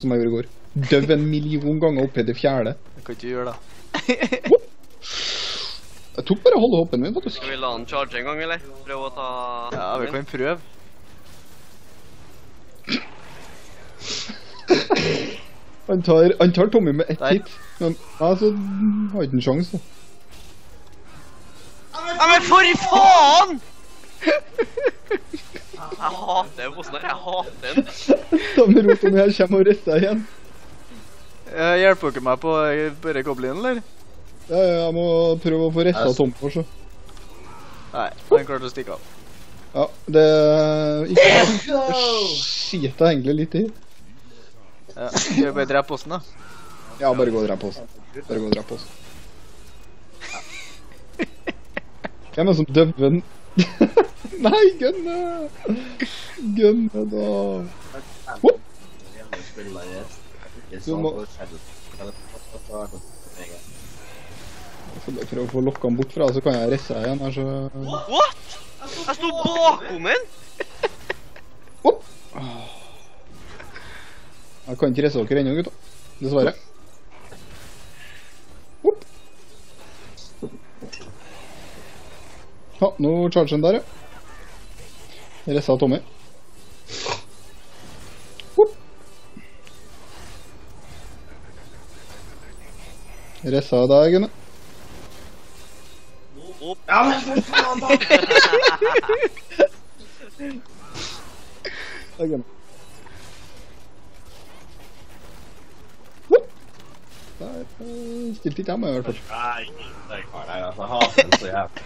som jeg gjorde i går. Døv en million ganger opp i det fjerde. Det kan ikke gjøre det. Jeg tok bare halve hoppen min, faktisk. Skal vi la han charge en gang, eller? Prøv å ta... Ja, vi kan prøve. Han tar Tommy med ett hit. Men altså, har ikke en sjanse da. Ja, men for faen! Jeg hater bossen her, jeg hater den. Da med roten her kommer og retter igjen. Hjelper dere meg på bare goblinen, eller? Ja, jeg må prøve å få rettet Tommy for så. Nei, han klarte å stikke av. Ja, det ikke skiter egentlig litt i. Ja, skal vi bare drepe bossen da? Ja, bare gå og drepe oss. Bare gå og drepe oss. Hvem er som døven? Nei, Gunne! Gunne da! Whoop! Du må... Jeg skal bare prøve å få lokket han bort fra, så kan jeg reise igjen her, så... What? Jeg stod bakom en! Whoop! Jeg kan ikke reise dere ennå, gutta. Dessverre. Whoop! Ja, nå charger han der, ja. Jeg reset Tommy. Whoop! Jeg reset deg, Gunne. Ja, men for faen da! Det er Gunne. Der stilte ikke jeg meg i hvert fall. Nei, det er klar, altså, jeg hater den så jævlig.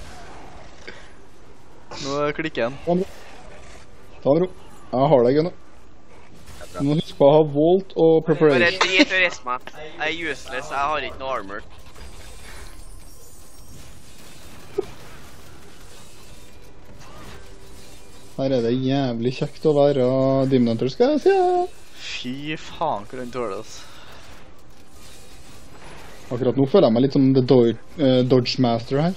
Nå klikker den. Ta med ro. Jeg har deg, Gunne. Du må huske på å ha Volt og Preparation. Bare drit og reis meg. Jeg er useless, jeg har ikke noe armor. Her er det jævlig kjekt å være Demon Hunter, skal jeg si. Fy faen, hvor han tåler oss. Akkurat nå føler jeg meg litt som The Dodge Master her.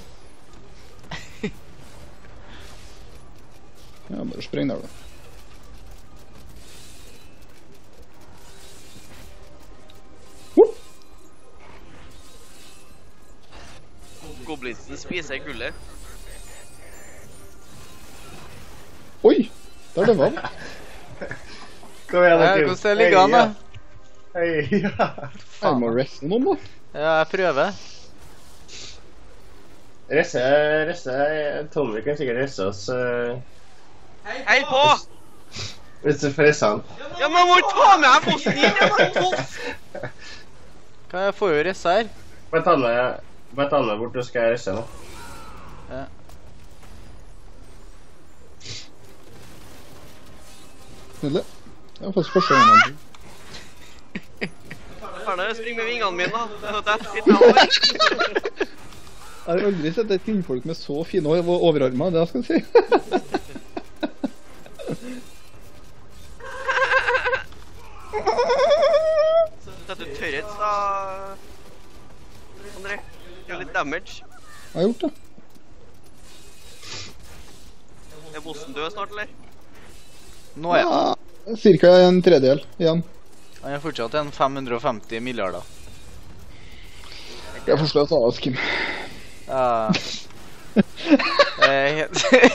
Ja, bare spreng der da. Goblinsen spiser gullet. Oi! Der det var. Kom igjen, Hvordan ligger han da? Hei, ja. Jeg må reste noen da. Ja, jeg prøver. Tommy kan sikkert resse oss. Hei på! Hvis du får resse han. Ja, men må ta med her bossen inn, jeg var toff! Jeg får jo resse her. Bare ta med bort, så skal jeg resse nå. Ja. Nydelig. Det var faktisk første gangen. Ferdig, spring med vingene mine da. That's it now. Jeg har aldri sett et kvinnfolk med så fine overarmer, det skal jeg si. Setter du turrets da, André? Gjør litt damage. Jeg har gjort det. Er bossen død snart, eller? Nå er jeg. Ja, cirka en tredjedel igjen. Han er fortsatt en 550 milliarder. Jeg får slå et av oss, Kim. Ja. Jeg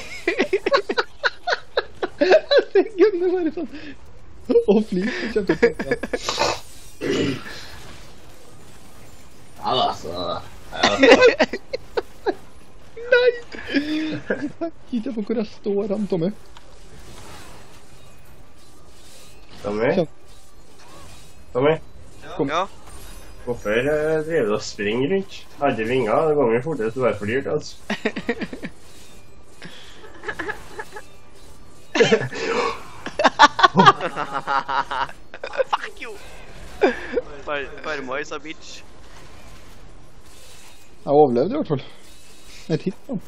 ser Gunne bare sånn. Og flis, det kommer til å komme. Ja, altså. Nei! Ikke på hvor jeg står han, Tommy. Tommy? Tommy? Kom. Ja. Hvorfor driver du og springer rundt? Hadde vinger, det går mye fortere, du er for dyrt, altså. Fuck you! Karma is a bitch. Jeg overlevde i hvert fall. Et hit da.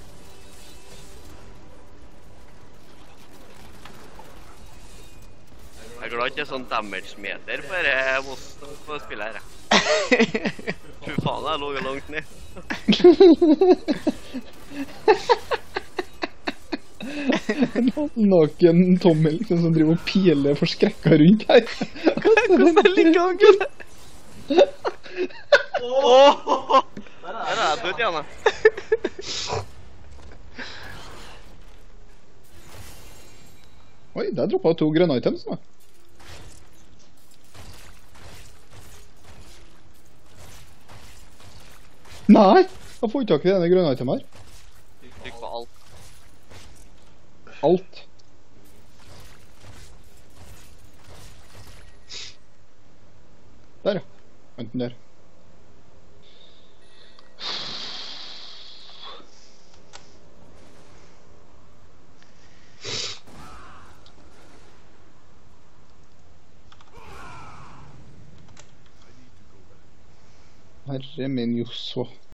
Jeg er glad ikke det er sånn damage-meter på spillet her. Fy faen, jeg lå jo langt ned. En halvnaken Tommy liksom som driver og piler forskrekka rundt her. Hvordan ligger han, gud? Åh! Der er jeg død igjen, da. Oi, der droppet 2 grønne items da. Nei, jeg får ikke tak i denne grønne item her. Trykk på alt. Alt. Der ja. Enten der. Herre min Josso.